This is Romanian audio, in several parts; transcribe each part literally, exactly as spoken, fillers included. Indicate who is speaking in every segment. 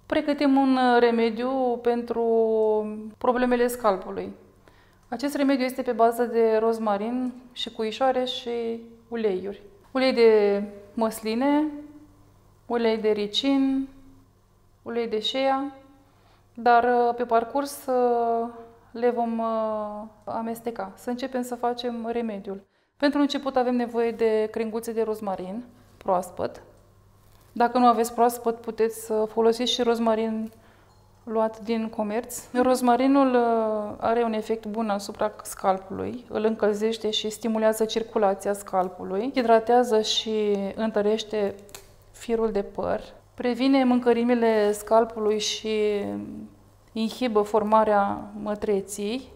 Speaker 1: Pregătim un remediu pentru problemele scalpului. Acest remediu este pe bază de rozmarin și cuișoare și uleiuri. Ulei de măsline, ulei de ricin, ulei de shea, dar pe parcurs le vom amesteca. Să începem să facem remediul. Pentru început avem nevoie de crenguțe de rozmarin proaspăt. Dacă nu aveți proaspăt, puteți să folosiți și rozmarin luat din comerț. Rozmarinul are un efect bun asupra scalpului, îl încălzește și stimulează circulația scalpului, hidratează și întărește firul de păr, previne mâncărimile scalpului și inhibă formarea mătreții,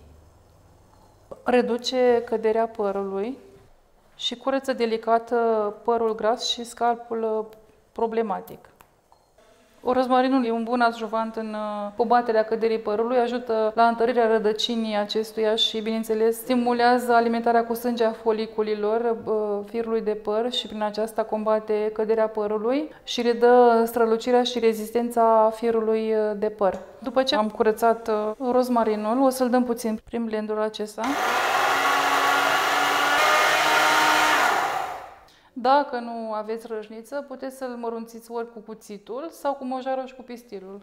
Speaker 1: reduce căderea părului și curăță delicat părul gras și scalpul problematic. Rozmarinul e un bun adjuvant în combaterea căderii părului, ajută la întărirea rădăcinii acestuia și, bineînțeles, stimulează alimentarea cu sânge a foliculilor firului de păr și prin aceasta combate căderea părului și redă strălucirea și rezistența firului de păr. După ce am curățat rozmarinul, o să-l dăm puțin prin blenderul acesta. Dacă nu aveți râșniță, puteți să-l mărunțiți ori cu cuțitul sau cu mojarul și cu pistilul.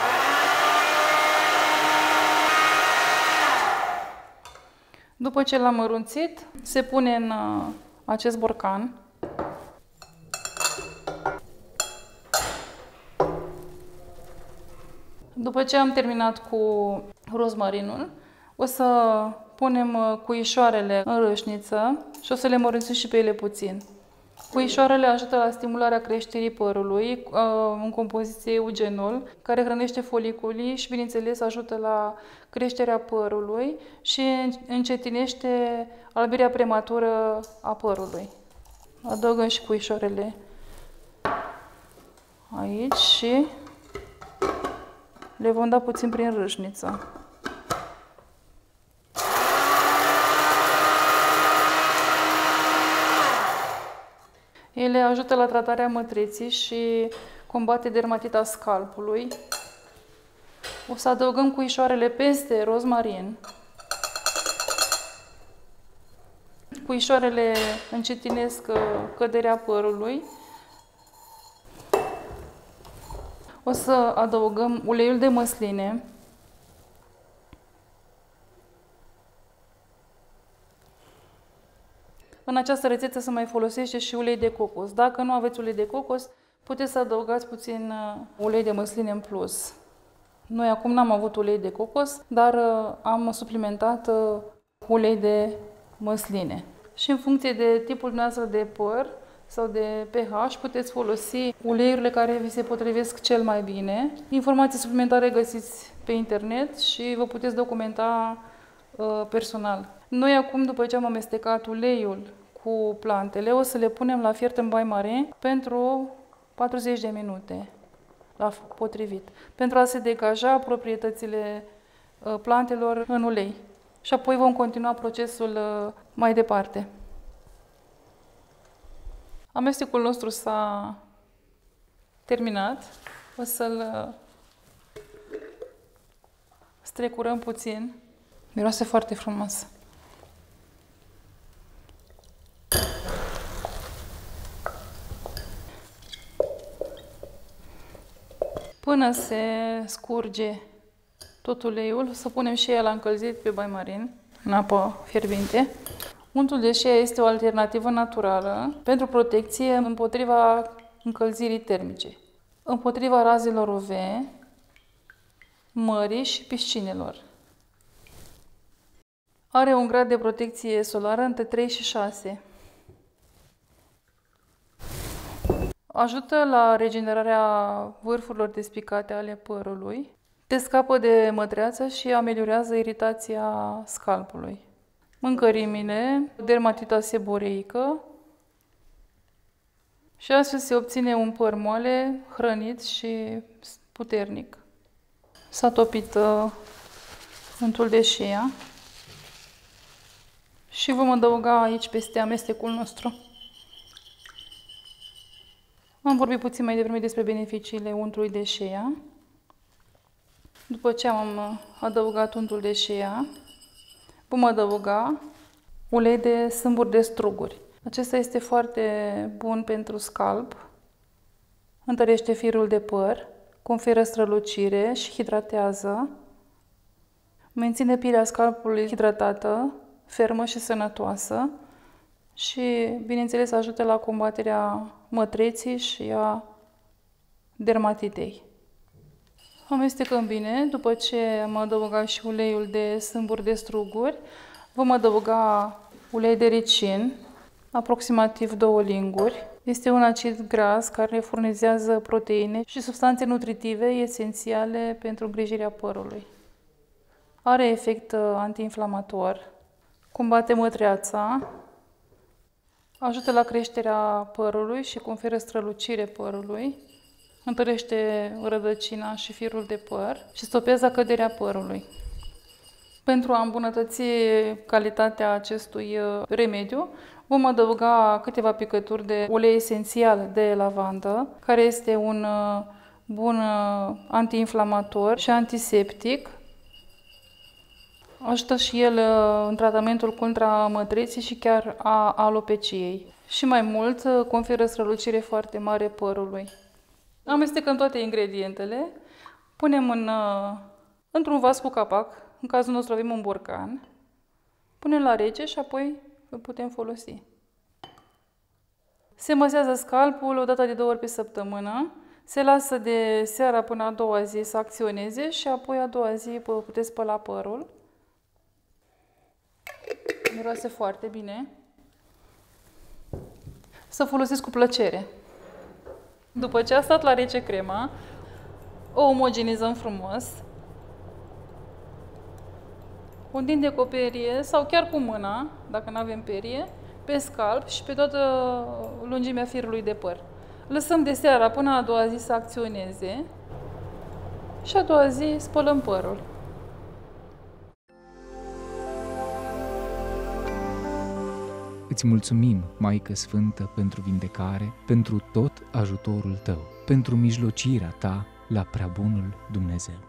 Speaker 1: După ce l-am mărunțit, se pune în acest borcan. După ce am terminat cu rozmarinul, o să punem cuișoarele în râșniță și o să le mărunțim și pe ele puțin. Cuișoarele ajută la stimularea creșterii părului în compoziție eugenol, care hrănește foliculii și, bineînțeles, ajută la creșterea părului și încetinește albirea prematură a părului. Adăugăm și cuișoarele aici și le vom da puțin prin râșniță. Ele ajută la tratarea mătreții și combate dermatita scalpului. O să adăugăm cuișoarele peste rozmarin. Cuișoarele încetinesc căderea părului. O să adăugăm uleiul de măsline. În această rețetă se mai folosește și ulei de cocos. Dacă nu aveți ulei de cocos, puteți să adăugați puțin ulei de măsline în plus. Noi acum n-am avut ulei de cocos, dar am suplimentat ulei de măsline. Și în funcție de tipul noastră de păr sau de pH, puteți folosi uleiurile care vi se potrivesc cel mai bine. Informații suplimentare găsiți pe internet și vă puteți documenta uh, personal. Noi acum, după ce am amestecat uleiul cu plantele, o să le punem la fiert în bain mare pentru patruzeci de minute, la potrivit, pentru a se degaja proprietățile plantelor în ulei. Și apoi vom continua procesul mai departe. Amestecul nostru s-a terminat. O să-l strecurăm puțin. Miroase foarte frumos. Până se scurge tot uleiul, să punem și el la încălzit pe bain marin, în apă fierbinte. Untul de shea este o alternativă naturală pentru protecție împotriva încălzirii termice, împotriva razelor U V, mării și piscinelor. Are un grad de protecție solară între trei și șase. Ajută la regenerarea vârfurilor despicate ale părului, te scapă de mătreață și ameliorează iritația scalpului. Mâncărimile, dermatita seboreică și astfel se obține un păr moale, hrănit și puternic. S-a topit uh, untul de shea și vom adăuga aici peste amestecul nostru. Am vorbit puțin mai devreme despre beneficiile untului de shea. După ce am adăugat untul de shea, vom adăuga ulei de sâmburi de struguri. Acesta este foarte bun pentru scalp, întărește firul de păr, conferă strălucire și hidratează, menține pielea scalpului hidratată, fermă și sănătoasă și, bineînțeles, ajută la combaterea mătreții și a dermatitei. Amestecăm bine. După ce am adăugat și uleiul de sâmburi de struguri, vom adăuga ulei de ricin, aproximativ două linguri. Este un acid gras care furnizează proteine și substanțe nutritive esențiale pentru îngrijirea părului. Are efect antiinflamator, combate mătreața, ajută la creșterea părului și conferă strălucire părului, întărește rădăcina și firul de păr și stopează căderea părului. Pentru a îmbunătăți calitatea acestui remediu, vom adăuga câteva picături de ulei esențial de lavandă, care este un bun antiinflamator și antiseptic. Ajută și el în tratamentul contra mătreții și chiar a alopeciei. Și mai mult, conferă strălucire foarte mare părului. Amestecăm toate ingredientele, punem în, într-un vas cu capac, în cazul nostru avem un borcan, punem la rece și apoi îl putem folosi. Se măsează scalpul o dată de două ori pe săptămână, se lasă de seara până a doua zi să acționeze și apoi a doua zi puteți spăla părul. Miroase foarte bine. Să folosesc cu plăcere. După ce a stat la rece crema, o omogenizăm frumos. Undind cu o perie sau chiar cu mâna, dacă nu avem perie, pe scalp și pe toată lungimea firului de păr. Lăsăm de seara până a doua zi să acționeze și a doua zi spălăm părul.
Speaker 2: Îți mulțumim, Maică Sfântă, pentru vindecare, pentru tot ajutorul Tău, pentru mijlocirea Ta la prea bunul Dumnezeu.